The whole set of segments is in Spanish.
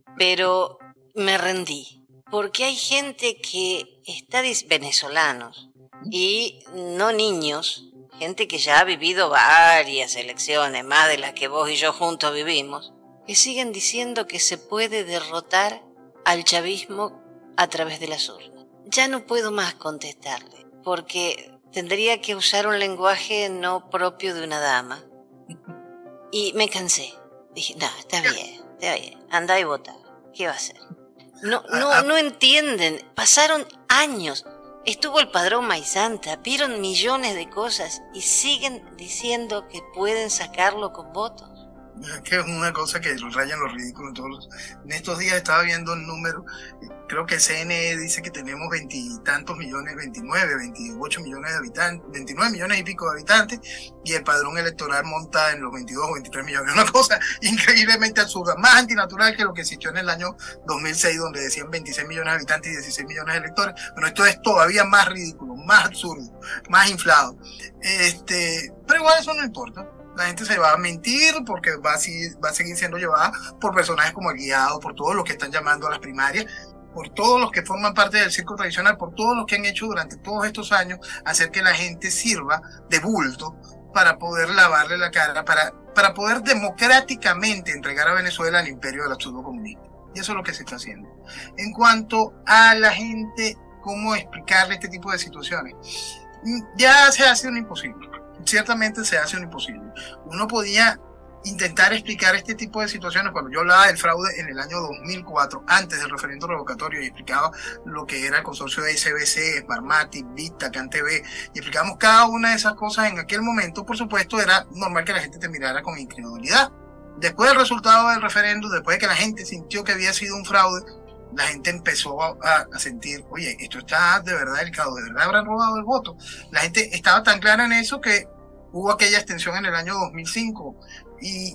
pero me rendí, porque hay gente que está, venezolanos, y no niños, gente que ya ha vivido varias elecciones, más de las que vos y yo juntos vivimos, que siguen diciendo que se puede derrotar al chavismo a través de las urnas. Ya no puedo más contestarle, porque tendría que usar un lenguaje no propio de una dama. Y me cansé. Dije, no, está bien, andá y votá. ¿Qué va a hacer? No entienden. Pasaron años. Estuvo el padrón Maizanta, vieron millones de cosas y siguen diciendo que pueden sacarlo con votos. Es que es una cosa que rayan los ridículos en estos días estaba viendo el número, creo que CNE dice que tenemos 20 y tantos millones, 29, 28 millones de habitantes, 29 millones y pico de habitantes, y el padrón electoral monta en los 22 o 23 millones, una cosa increíblemente absurda, más antinatural que lo que existió en el año 2006, donde decían 26 millones de habitantes y 16 millones de electores. Bueno, esto es todavía más ridículo, más absurdo, más inflado. Pero igual eso no importa. La gente se va a mentir porque va a seguir siendo llevada por personajes como el Guiado, por todos los que están llamando a las primarias, por todos los que forman parte del circo tradicional, por todos los que han hecho durante todos estos años hacer que la gente sirva de bulto para poder lavarle la cara, para poder democráticamente entregar a Venezuela al imperio del absurdo comunista. Y eso es lo que se está haciendo. En cuanto a la gente, cómo explicarle este tipo de situaciones, ya se hace un imposible. Ciertamente se hace un imposible. Uno podía intentar explicar este tipo de situaciones cuando yo hablaba del fraude en el año 2004, antes del referendo revocatorio, y explicaba lo que era el consorcio de SBC, Smartmatic, Vista, CanTV, y explicamos cada una de esas cosas en aquel momento. Por supuesto, era normal que la gente te mirara con incredulidad. Después del resultado del referendo, después de que la gente sintió que había sido un fraude, la gente empezó a sentir, oye, esto está de verdad delicado, de verdad habrán robado el voto. La gente estaba tan clara en eso que hubo aquella extensión en el año 2005 y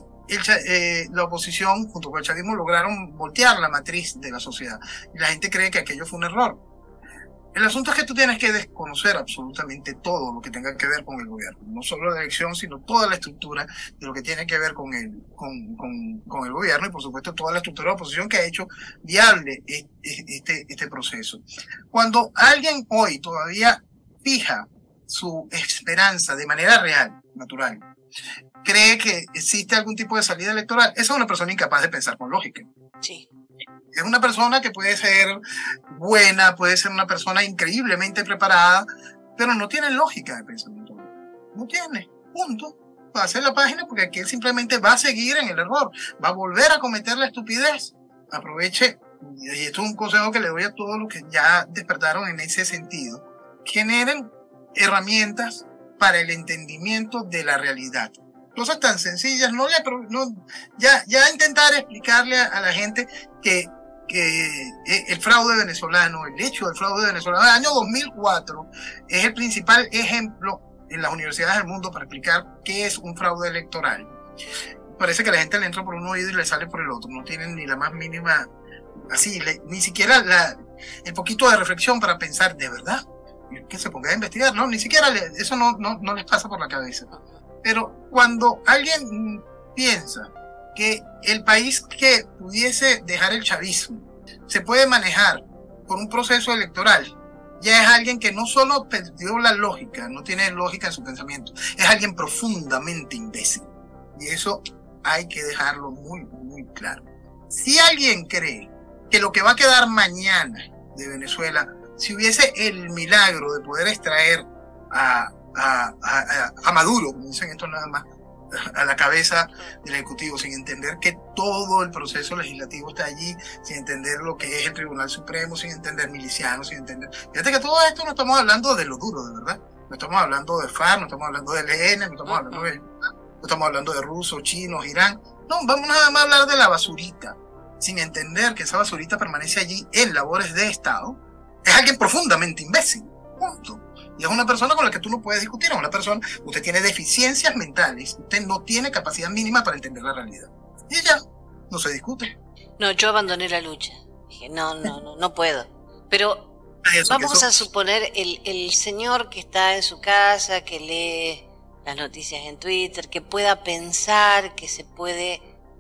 la oposición junto con el chavismo lograron voltear la matriz de la sociedad y la gente cree que aquello fue un error. El asunto es que tú tienes que desconocer absolutamente todo lo que tenga que ver con el gobierno, no solo la elección, sino toda la estructura de lo que tiene que ver con el gobierno y por supuesto toda la estructura de oposición que ha hecho viable este proceso. Cuando alguien hoy todavía fija su esperanza de manera real, natural, cree que existe algún tipo de salida electoral, esa es una persona incapaz de pensar con lógica. Sí. Es una persona que puede ser buena, puede ser una persona increíblemente preparada, pero no tiene lógica de pensamiento. No tiene, punto. Va a hacer la página porque aquí él simplemente va a seguir en el error, va a volver a cometer la estupidez. Aproveche, y esto es un consejo que le doy a todos los que ya despertaron en ese sentido, generen herramientas para el entendimiento de la realidad. Cosas tan sencillas, ya intentar explicarle a la gente que el fraude venezolano, el hecho del fraude venezolano del año 2004 es el principal ejemplo en las universidades del mundo para explicar qué es un fraude electoral. Parece que la gente le entra por un oído y le sale por el otro, no tienen ni la más mínima, ni siquiera el poquito de reflexión para pensar de verdad, que se ponga a investigar, no, ni siquiera eso no les pasa por la cabeza. Pero cuando alguien piensa que el país que pudiese dejar el chavismo se puede manejar por un proceso electoral, ya es alguien que no solo perdió la lógica, no tiene lógica en su pensamiento, es alguien profundamente imbécil. Y eso hay que dejarlo muy, muy claro. Si alguien cree que lo que va a quedar mañana de Venezuela, si hubiese el milagro de poder extraer a Maduro, como dicen esto nada más, a la cabeza del Ejecutivo, sin entender que todo el proceso legislativo está allí, sin entender lo que es el Tribunal Supremo, sin entender milicianos, sin entender... Fíjate que todo esto no estamos hablando de lo duro, de verdad. No estamos hablando de FARC, no estamos hablando de ELN, no estamos hablando de rusos, chinos, Irán. No, vamos nada más a hablar de la basurita, sin entender que esa basurita permanece allí en labores de Estado. Es alguien profundamente imbécil, punto. Y es una persona con la que tú no puedes discutir, es una persona, usted tiene deficiencias mentales, usted no tiene capacidad mínima para entender la realidad. Y ya, no se discute. No, yo abandoné la lucha. Dije, no puedo. Pero vamos a suponer el señor que está en su casa, que lee las noticias en Twitter, que pueda pensar que se puede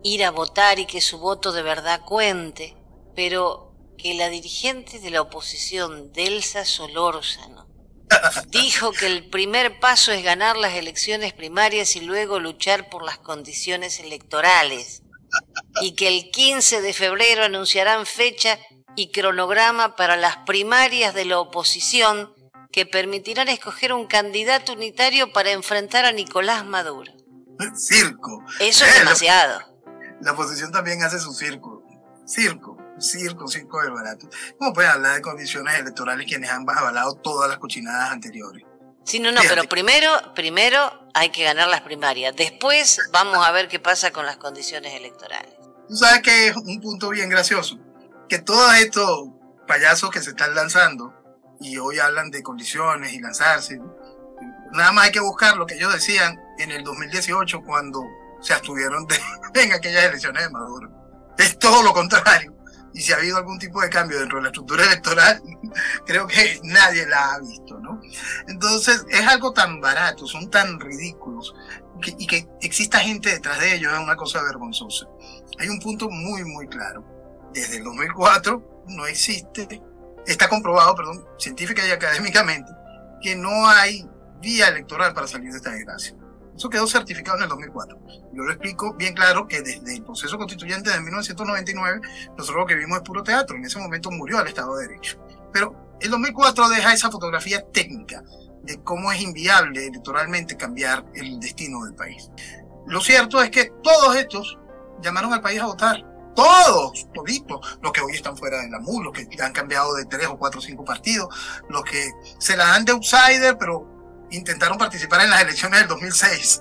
ir a votar y que su voto de verdad cuente, pero que la dirigente de la oposición, Delsa Solórzano, dijo que el primer paso es ganar las elecciones primarias y luego luchar por las condiciones electorales, y que el 15 de febrero anunciarán fecha y cronograma para las primarias de la oposición que permitirán escoger un candidato unitario para enfrentar a Nicolás Maduro. Circo. Eso es demasiado. La oposición también hace su circo. Circo del barato. ¿Cómo pueden hablar de condiciones electorales quienes han avalado todas las cochinadas anteriores? Sí, no, pero primero hay que ganar las primarias. Después vamos a ver qué pasa con las condiciones electorales. Tú sabes que es un punto bien gracioso, que todos estos payasos que se están lanzando y hoy hablan de condiciones y lanzarse, nada más hay que buscar lo que ellos decían en el 2018 cuando se abstuvieron en aquellas elecciones de Maduro. Es todo lo contrario. Y si ha habido algún tipo de cambio dentro de la estructura electoral, creo que nadie la ha visto, ¿no? Entonces, es algo tan barato, son tan ridículos, y que exista gente detrás de ellos es una cosa vergonzosa. Hay un punto muy, muy claro. Desde el 2004 no existe, está comprobado, científica y académicamente, que no hay vía electoral para salir de esta desgracia. Eso quedó certificado en el 2004. Yo lo explico bien claro que desde el proceso constituyente de 1999, nosotros lo que vimos es puro teatro. En ese momento murió el Estado de Derecho. Pero el 2004 deja esa fotografía técnica de cómo es inviable electoralmente cambiar el destino del país. Lo cierto es que todos estos llamaron al país a votar. Todos, toditos, los que hoy están fuera de la MUL, los que han cambiado de 3 o 4 o 5 partidos, los que se la dan de outsider, pero intentaron participar en las elecciones del 2006.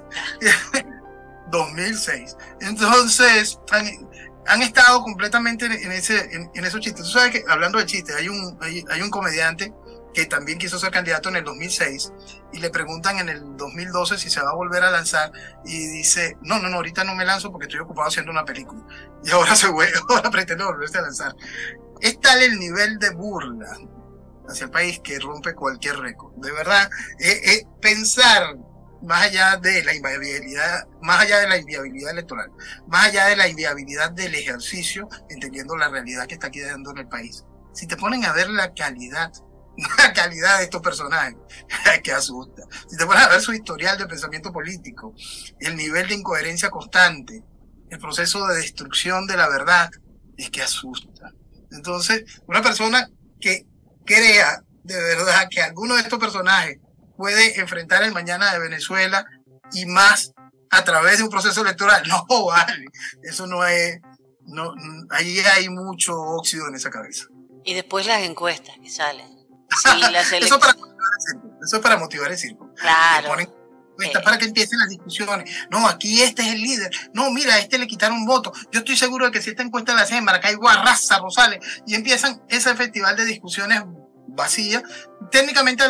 2006. Entonces, han estado completamente en esos chistes. Tú sabes que, hablando de chistes, hay un comediante que también quiso ser candidato en el 2006 y le preguntan en el 2012 si se va a volver a lanzar y dice, no, ahorita no me lanzo porque estoy ocupado haciendo una película. Y ahora pretende volverse a lanzar. Es tal el nivel de burla hacia el país que rompe cualquier récord. De verdad, pensar más allá de la inviabilidad, electoral, más allá de la inviabilidad del ejercicio, entendiendo la realidad que está aquí dando en el país. Si te ponen a ver la calidad de estos personajes, que asusta. Si te pones a ver su historial de pensamiento político, el nivel de incoherencia constante, el proceso de destrucción de la verdad, es que asusta. Entonces, una persona que crea de verdad que alguno de estos personajes puede enfrentar el mañana de Venezuela y más a través de un proceso electoral, no vale, eso no es, ahí hay mucho óxido en esa cabeza. Y después las encuestas que salen. Sí, eso es para motivar el circo. Claro. Para que empiecen las discusiones. No, aquí este es el líder. No, mira, a este le quitaron voto. Yo estoy seguro de que si esta encuesta la hacen en Maracay, Guarraza, Rosales, y empiezan ese festival de discusiones vacías, técnicamente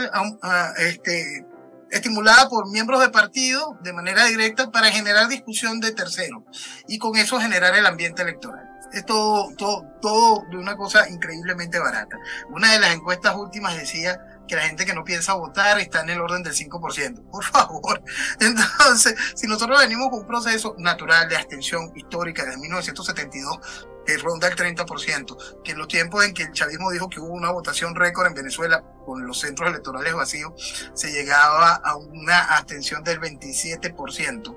estimulada por miembros de partido de manera directa para generar discusión de terceros y con eso generar el ambiente electoral. Es todo de una cosa increíblemente barata. Una de las encuestas últimas decía que la gente que no piensa votar está en el orden del 5%. Por favor. Entonces, si nosotros venimos con un proceso natural de abstención histórica desde 1972, que ronda el 30%, que en los tiempos en que el chavismo dijo que hubo una votación récord en Venezuela con los centros electorales vacíos, se llegaba a una abstención del 27%.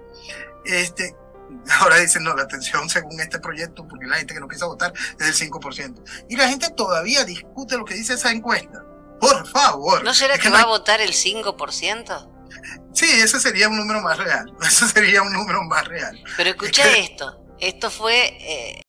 Ahora dicen, no, la abstención según este proyecto, porque la gente que no piensa votar es del 5%. Y la gente todavía discute lo que dice esa encuesta. Por favor. ¿No será que va a votar el 5%? Sí, ese sería un número más real. Ese sería un número más real. Pero escucha esto. Esto fue